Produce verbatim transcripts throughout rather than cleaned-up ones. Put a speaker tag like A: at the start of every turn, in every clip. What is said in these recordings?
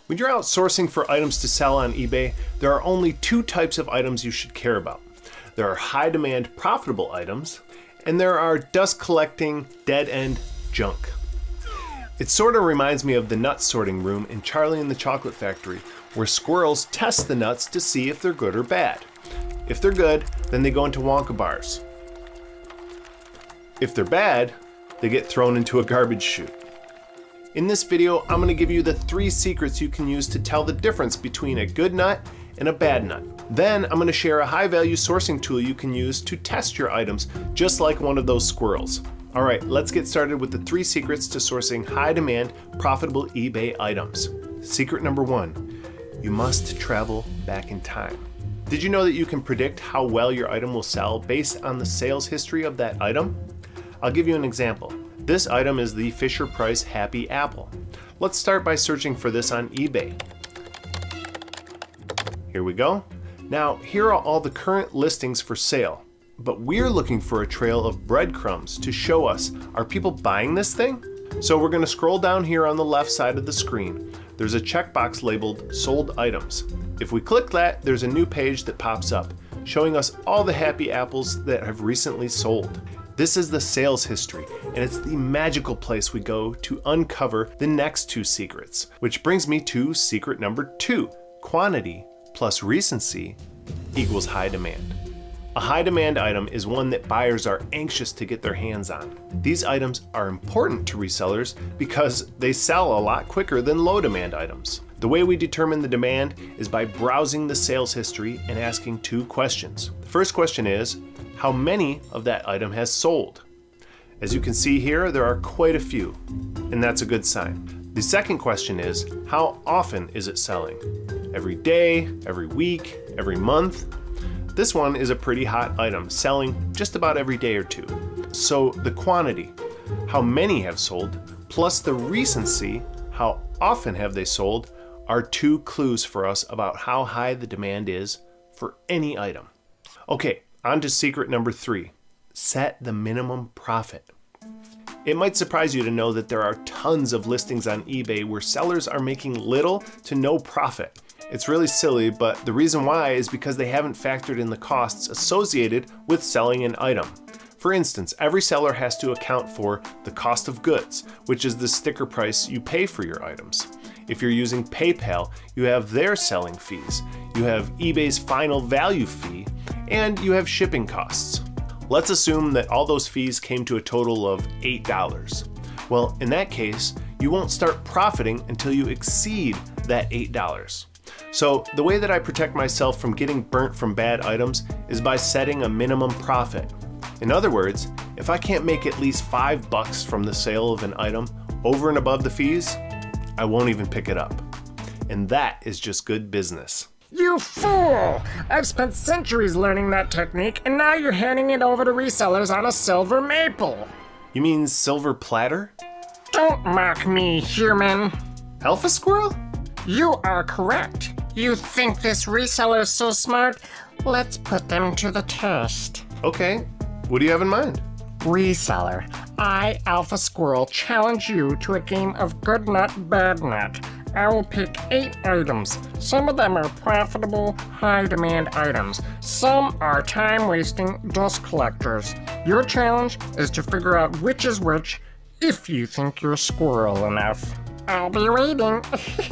A: When you're out sourcing for items to sell on eBay, there are only two types of items you should care about. There are high demand profitable items, and there are dust collecting dead end junk. It sort of reminds me of the nut sorting room in Charlie and the Chocolate Factory, where squirrels test the nuts to see if they're good or bad. If they're good, then they go into Wonka bars. If they're bad, they get thrown into a garbage chute. In this video, I'm going to give you the three secrets you can use to tell the difference between a good nut and a bad nut. Then I'm going to share a high value sourcing tool you can use to test your items, just like one of those squirrels. All right, let's get started with the three secrets to sourcing high demand, profitable eBay items. Secret number one, you must travel back in time. Did you know that you can predict how well your item will sell based on the sales history of that item? I'll give you an example. This item is the Fisher-Price Happy Apple. Let's start by searching for this on eBay. Here we go. Now, here are all the current listings for sale, but we're looking for a trail of breadcrumbs to show us, are people buying this thing? So we're going to scroll down here on the left side of the screen. There's a checkbox labeled Sold Items. If we click that, there's a new page that pops up, showing us all the Happy Apples that have recently sold. This is the sales history, and it's the magical place we go to uncover the next two secrets, which brings me to secret number two. Quantity plus recency equals high demand. A high demand item is one that buyers are anxious to get their hands on. These items are important to resellers because they sell a lot quicker than low demand items. The way we determine the demand is by browsing the sales history and asking two questions. The first question is, how many of that item has sold? As you can see here, there are quite a few, and that's a good sign. The second question is, how often is it selling? Every day, every week, every month? This one is a pretty hot item, selling just about every day or two. So the quantity, how many have sold, plus the recency, how often have they sold, are two clues for us about how high the demand is for any item. Okay, on to secret number three. Set the minimum profit. It might surprise you to know that there are tons of listings on eBay where sellers are making little to no profit. It's really silly, but the reason why is because they haven't factored in the costs associated with selling an item. For instance, every seller has to account for the cost of goods, which is the sticker price you pay for your items. If you're using PayPal, you have their selling fees, you have eBay's final value fee, and you have shipping costs. Let's assume that all those fees came to a total of eight dollars. Well, in that case, you won't start profiting until you exceed that eight dollars. So the way that I protect myself from getting burnt from bad items is by setting a minimum profit. In other words, if I can't make at least five bucks from the sale of an item over and above the fees, I won't even pick it up. And that is just good business.
B: You fool! I've spent centuries learning that technique, and now you're handing it over to resellers on a silver maple.
A: You mean silver platter?
B: Don't mock me, human.
A: Alpha squirrel?
B: You are correct. You think this reseller is so smart? Let's put them to the test.
A: Okay, what do you have in mind?
B: Reseller, I, Alpha Squirrel, challenge you to a game of good nut, bad nut. I will pick eight items. Some of them are profitable, high-demand items. Some are time-wasting dust collectors. Your challenge is to figure out which is which if you think you're squirrel enough. I'll be waiting.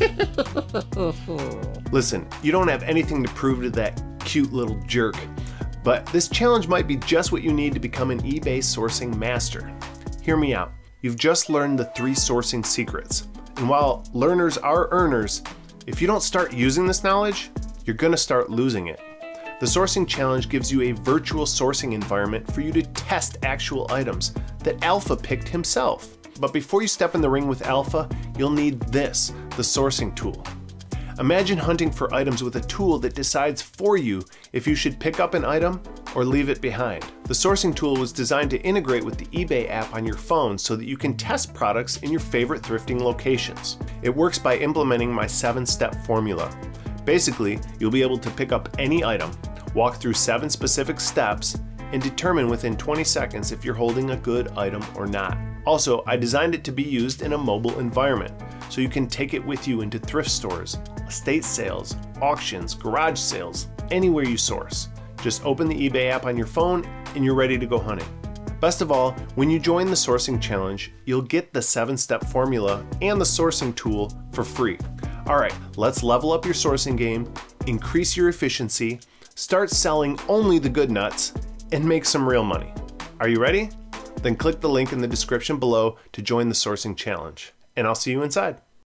A: Listen, you don't have anything to prove to that cute little jerk, but this challenge might be just what you need to become an eBay sourcing master. Hear me out. You've just learned the three sourcing secrets. And while learners are earners, if you don't start using this knowledge, you're gonna start losing it. The sourcing challenge gives you a virtual sourcing environment for you to test actual items that Alpha picked himself. But before you step in the ring with Alpha, you'll need this, the sourcing tool. Imagine hunting for items with a tool that decides for you if you should pick up an item or leave it behind. The sourcing tool was designed to integrate with the eBay app on your phone so that you can test products in your favorite thrifting locations. It works by implementing my seven-step formula. Basically, you'll be able to pick up any item, walk through seven specific steps, and determine within twenty seconds if you're holding a good item or not. Also, I designed it to be used in a mobile environment, so you can take it with you into thrift stores, estate sales, auctions, garage sales, anywhere you source. Just open the eBay app on your phone and you're ready to go hunting. Best of all, when you join the sourcing challenge, you'll get the seven step formula and the sourcing tool for free. All right, let's level up your sourcing game, increase your efficiency, start selling only the good nuts, and make some real money. Are you ready? Then click the link in the description below to join the sourcing challenge, and I'll see you inside.